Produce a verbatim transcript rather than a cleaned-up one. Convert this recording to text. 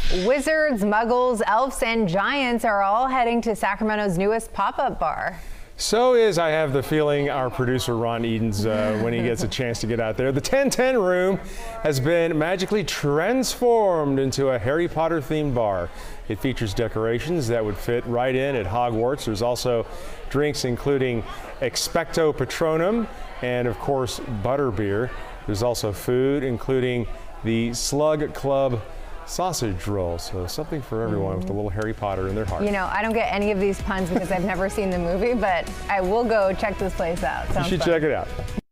Wizards, muggles, elves, and giants are all heading to Sacramento's newest pop-up bar. So is, I have the feeling, our producer Ron Edens uh, when he gets a chance to get out there. The ten ten room has been magically transformed into a Harry Potter themed bar. It features decorations that would fit right in at Hogwarts. There's also drinks including Expecto Patronum and, of course, butterbeer. There's also food including the Slug Club sausage roll, so something for everyone with a little Harry Potter in their heart. You know, I don't get any of these puns because I've never seen the movie, but I will go check this place out. Sounds you should fun. check it out.